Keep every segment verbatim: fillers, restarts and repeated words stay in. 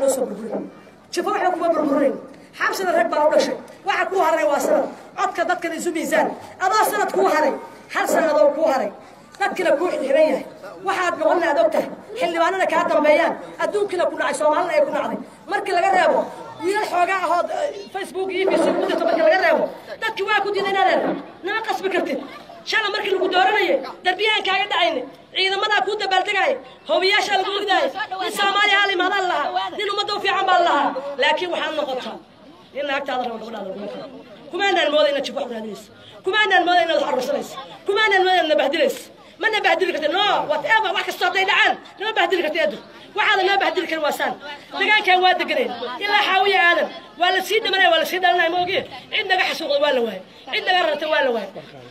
loo soo burburin jifo waxa kuma burburin xabsada rag baa u dhashay waxa ku haray waa sanad codka dadkan isu miisaan adaa sanad ku haray hal sanad oo ku haray dadkina ku xiran yahay waxaad noqon aad ogtahay xildhibaanada ka dambeeyaan adduunkina ku dhacay Soomaaliya ay ku dhacday markii laga reebo wiil xoogaa ahood Facebook iyo Facebook ku jirto markii laga reebo dadkii waa ku diidanayaan nama qasbi kartid shala markii lagu dooranayay darbiyaan kaaga dhacayna ciidamada ku dabaltagay hoobiyaasha lagu riday Soomaaliya hal imaadaan laha nin umada u fiican baa laha laakiin waxaan noqotaa in naagtaada rabo gabadhaada kuma aanan moodayna jib wax raadinayso kuma aanan moodayna wax arursanayso kuma aanan moodayna bahdilayso ما نبهدل كده نو وات ايفر واحد صدق دعان ما نبهدل كده ادو واحد ما بهدل كده واسان دغان كان واد دغرين الا حاوي عالم ولا سيد مري ولا سيد لنا موجي عندنا حسوق ولا واي عندنا رت ولا واي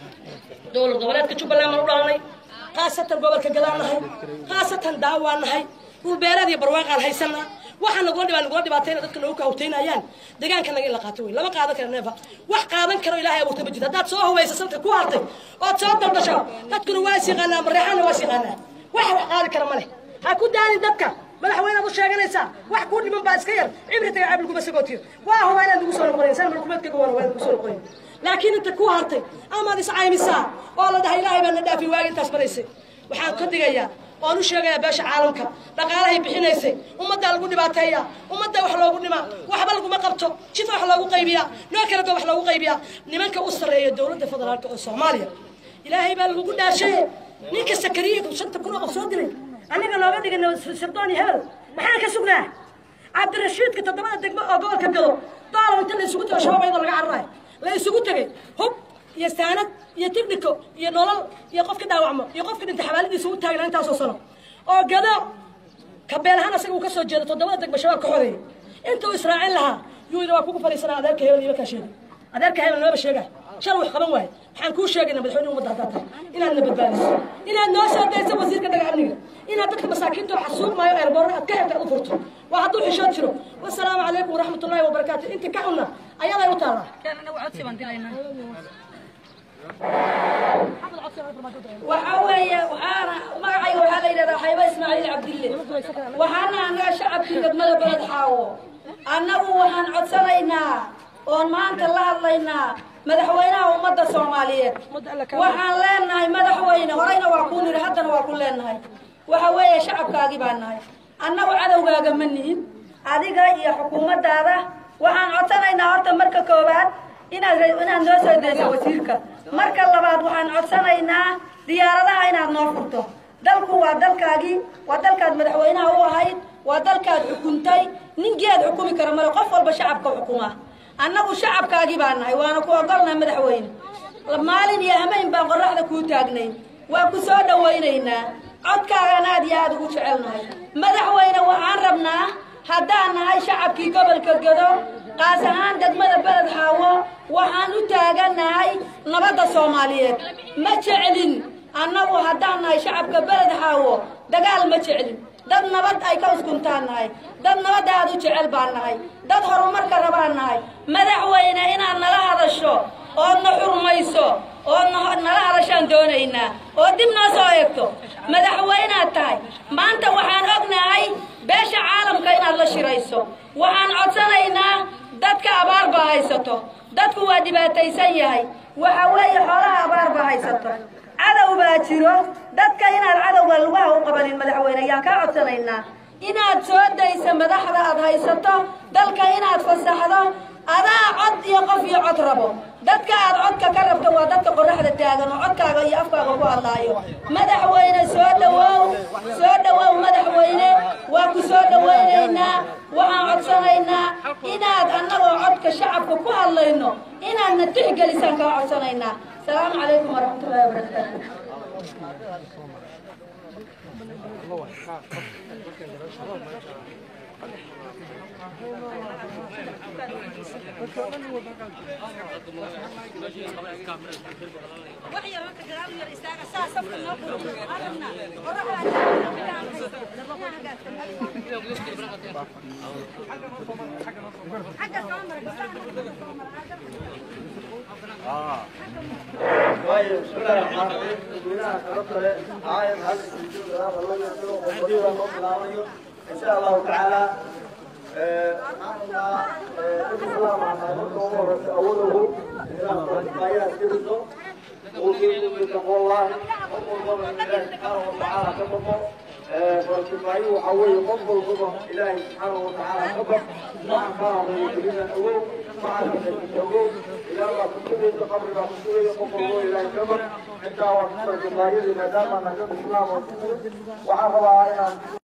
دول goboleedka Jubbaland ma u dhaanay qaasatan gobolka Galaanahay qaasatan daawanahay uu beeradii barwaaqan haysana waxaan ugu dhibaan ugu dhibaatayna dadka loo ka hawtaynayaan deegaanka naga ila qaato way lama qaadan karo neefa wax qaadan karo ilaahay abu tabajid hadaad soo hawaysa salka ku hartay oo soo dalbasho dadkuna waa siqana marixana waa siqana wax wax qaadi karo male ha ku daani dadka madaxweynaha u sheeganaysa wax ku dhiman baa iska yar cibritaga cabul kuma sagootiyo waa hawayna lagu soo noqonay san markumadka goor waa lagu soo noqonay laakiin inta ku hartay ama is caymisa oo la dhahay ilaahay baa dhaafi waag intaas baraysay waxaan ka digayaa oo u sheegaya beesha caalamka dhaqaalaha bixinaysay ummadda lagu dhibaateeya ummadda wax loogu dhima waxba lagu ma qabto jid wax loogu qaybiya noo kala wax loogu qaybiya nimanka u sareeya dawladda federaalka oo Soomaaliya ilaahay baa lagu dhaashay ninka sakariye ku shanta kun oo soo diray aniga looga dhigay sirdooni hebel maxaan ka sugnaa Cabdirashiid ka todobada degmo oo gobolka galo daal inta la isugu tago shabaabada laga carray la isugu tagay hub iyo saanad iyo technico iyo nolol iyo qofka dhaawacmo iyo qofka inta xawaaladiisa u taagan inta soo sano oo gado ka beelahan asaga uu ka soo jeedo todobada degmo shabaab ka xoreeyay inta uu Israaciil laha yuu waa kugu fariisanaa adeerka hebel iyo ka sheegay adeerka hebel laba sheegay shal wax qaban waay waxaan ku sheegaynaa madaxweynuhu ummadda hadda inaad nabadbaadiso inaad noo soo dayso wasiirka dagaalniga inaad dadka masaakiinta wax xasuuq maayo eerboor aad ka xirta u furto waa hadduu xishood jiro wassalaamu calaykum waraxmatullaahi wabarakaatuh inta ka xunna ayaday u taala كان أنا وعدت بنتينا وحوي وحنا ما عي وهذا إلى حيبة إسماعيل عبد الله وحنا أنا شعب في قد ملا بلد حاو أنا وحنا عدسلينا وما أنت الله علينا مدحوينا ومدة صومالية وحنا لنا مدحوينا ورينا وعكون لحدنا وعكون لنا وحوي شعب كاجبنا أنا وعدوا جاج مني هذه جاي حكومة دارة وحنا عدسلينا هرت مركز كوبات inaad inaad noo soo dayso wasiirka marka labaad waxaan codsanaynaa diyaaradaha inaad noo furto dalku waa dalkaagi waa dalkaad madaxweynaha u ahayd waa dalkaad xukuntay ninkeed xukumi kara mar qof walba shacabka xukuma annagu shacabkaagi baan nahay waana ku ogolnaa madaxweyne maalin iyo hameen baan qorraxda ku taagnay waa ku soo dhawaynaynaa codkaagan aad iyo aad ugu jecelnahay madaxweyne waxaan rabnaa haddaan nahay shacabkii gobolka Gado qaas ahaan degmada beled xaawo waxaan u taaganahay nabadda Soomaaliyeed ma jecelin annagu haddaan nahay shacabka beled xaawo dagaal ma jecelin dad nabad ay ka uskuntaanahay dad nabad aad u jecel baan nahay dad horumarka rabaan nahay madaxweyne inaad nala hadasho oo na xurmayso oo nala hadashaan doonaynaa oo dib noo soo eegto madaxweynaad tahay maanta waxaan ognahay beesha caalamka inaad la shirayso waxaan codsanaynaa dadka abaar baa haysato dadku waa dhibaataysan yahay waxa weeye xoolaha abaar baa haysato cadow baa jiro dadka inaad cadowga lugaha u qabanin madaxweyne ayaan kaa codsanaynaa inaad soo dayso madaxda aad haysato dalka inaad fasaxdo adaa cod iyo qof iyo cod rabo dadka aad codka ka rabto waa dadka qorraxda taagan oo codkaaga iyo afkaaga ku hadlaayo madaxweyne soo dhawow soo dhawow madaxweyne waa ku soo dhawaynaynaa waxaan codsanaynaa inaad annagoo codka shacabka ku hadlayno inaadna tixgelisaan kaa codsanaynaa salaamu calaykum waraxmatullaahi wabarakaatu وحيا ما كجرام يريستاك أساس صفر نقول عرفنا ورحنا حاجة آه. طيب بسم الله الرحمن الرحيم. بسم الله عايز هذا السجود هذا الله يسلمه وقدير الله إن شاء الله تعالى إسلام عن الأمور أوله إلى فرقايا كبده وفي بتقوى الله وقل من الله سبحانه وتعالى كبده فرقايا وحوي قبل قبه إلهي سبحانه وتعالى كبه مع بعض المسلمين الأول مع الأول إلى الله كبه تقبل ما كبه قبل الله إلهي كبه انت وفرقايا لما دام نجد الإسلام وحفظ علينا